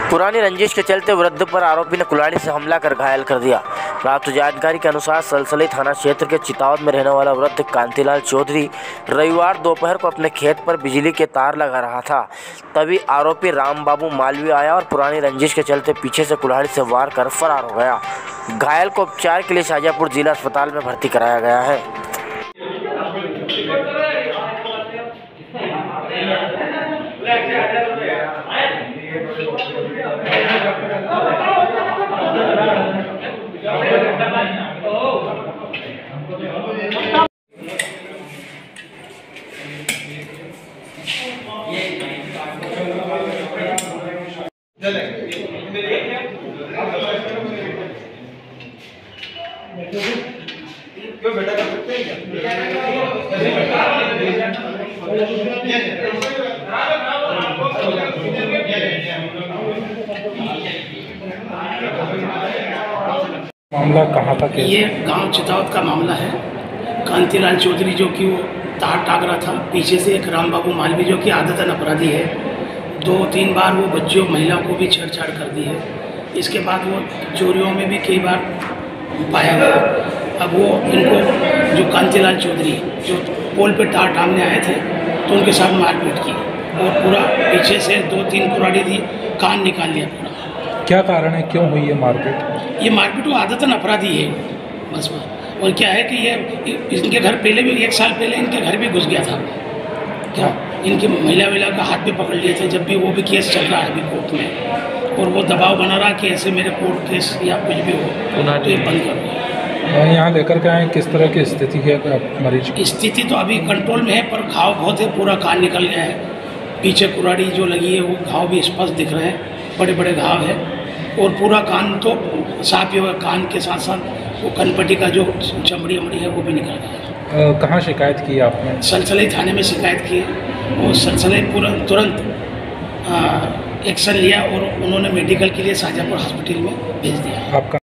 पुरानी रंजिश के चलते वृद्ध पर आरोपी ने कुल्हाड़ी से हमला कर घायल कर दिया। प्राप्त जानकारी के अनुसार सलसली थाना क्षेत्र के चितावत में रहने वाला वृद्ध कांतिलाल चौधरी रविवार दोपहर को अपने खेत पर बिजली के तार लगा रहा था। तभी आरोपी रामबाबू मालवी आया और पुरानी रंजिश के चलते पीछे से कुल्हाड़ी से वार कर फरार हो गया। घायल को उपचार के लिए शाजापुर जिला अस्पताल में भर्ती कराया गया है। क्यों बेटा कर सकते हैं मामला कहाँ तक है? ये गांव चितावत का मामला है। कांतिलाल चौधरी जो कि वो तार टांग रहा था, पीछे से एक रामबाबू मालवी जो कि आदतन अपराधी है, 2-3 बार वो बच्चों महिलाओं को भी छेड़छाड़ कर दी है। इसके बाद वो चोरियों में भी कई बार पाया गया। अब वो इनको जो कांतिलाल चौधरी जो पोल पे तार टांगने आए थे तो उनके साथ मारपीट की और पूरा पीछे से 2-3 कुराड़ी दी, कान निकाल लिया पूरा। क्या कारण है, क्यों हुई ये मारपीट? ये मारपीट वो आदतन अपराधी है बस। और क्या है कि ये इनके घर पहले भी 1 साल पहले इनके घर भी घुस गया था। क्या इनकी महिला का हाथ भी पकड़ लिए थे, जब भी वो भी केस चल रहा है अभी कोर्ट में, और वो दबाव बना रहा कि ऐसे मेरे कोर्ट केस या कुछ भी हो तो ये बंद करो। यहाँ लेकर के आए, किस तरह की स्थिति है मरीज की? स्थिति तो अभी कंट्रोल में है, पर घाव बहुत है, पूरा कान निकल गया है। पीछे कुराड़ी जो लगी है वो घाव भी स्पष्ट दिख रहे हैं, बड़े बड़े घाव है। और पूरा कान तो साफ ही हुआ, कान के साथ साथ वो कनपट्टी का जो चमड़ी है वो भी निकल गया। कहाँ शिकायत की आपने? सलसलाई थाने में शिकायत की और सलसलाई तुरंत एक्शन लिया और उन्होंने मेडिकल के लिए शाजापुर हॉस्पिटल में भेज दिया। आपका